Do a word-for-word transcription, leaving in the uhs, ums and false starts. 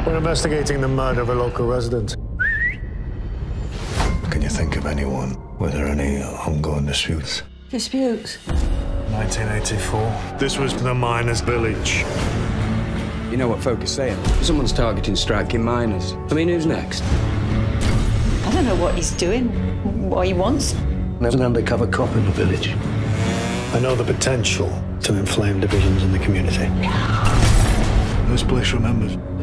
We're investigating the murder of a local resident. Can you think of anyone? Were there any ongoing disputes? Disputes? nineteen eighty-four. This was the miners' village. You know what folk are saying? Someone's targeting striking miners. I mean, who's next? I don't know what he's doing, what he wants. There's an undercover cop in the village. I know the potential to inflame divisions in the community. This place remembers.